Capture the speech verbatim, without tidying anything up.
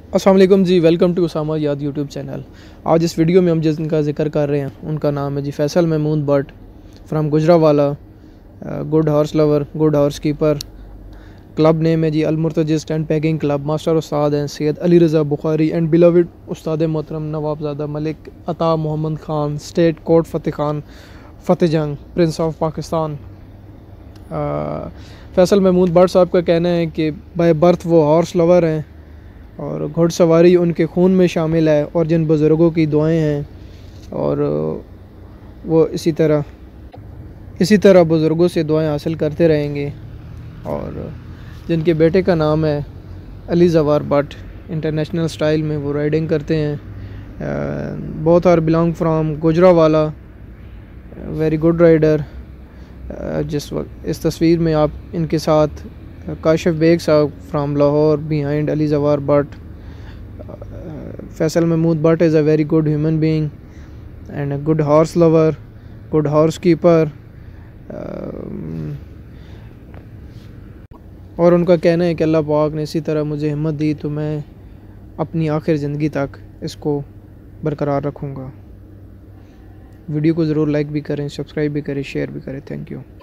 अस्सलाम वालेकुम जी, welcome to Usama याद यूट्यूब चैनल। आज इस वीडियो में हम जिनका जिक्र कर रहे हैं उनका नाम है जी Faisal Mahmood Bhatt from Gujranwala. Good horse lover, good horse keeper. Club name है जी अल-मुर्तजिज़ टेंट पैकिंग क्लब। मास्टर उस्ताद हैं सैयद अली रज़ा बुखारी एंड बिलवड उस्ताद मोहतरम नवाबज़ादा मलिक अता मोहम्मद ख़ान, स्टेट कोर्ट फ़तेह खान फ़तेह जंग, प्रिंस ऑफ पाकिस्तान। फैसल महमूद भट्ट साहब का कहना है कि बाय बर्थ वो हॉर्स लवर हैं और घुड़सवारी उनके खून में शामिल है और जिन बुज़ुर्गों की दुआएं हैं और वो इसी तरह इसी तरह बुज़ुर्गों से दुआएं हासिल करते रहेंगे। और जिनके बेटे का नाम है अली ज़वार भट्ट, इंटरनेशनल स्टाइल में वो राइडिंग करते हैं। Both are belong from Gujranwala, very good rider. जिस वक्त इस तस्वीर में आप इनके साथ काशिफ बेग साहब from Lahore behind Ali Zawar Bhatt. Faisal Mahmood Bhatt is a very good human being and a good horse lover, good horse keeper. और उनका कहना है कि अल्लाह पाक ने इसी तरह मुझे हिम्मत दी तो मैं अपनी आखिर ज़िंदगी तक इसको बरकरार रखूँगा। वीडियो को ज़रूर लाइक भी करें, सब्सक्राइब भी करें, शेयर भी करें। Thank you.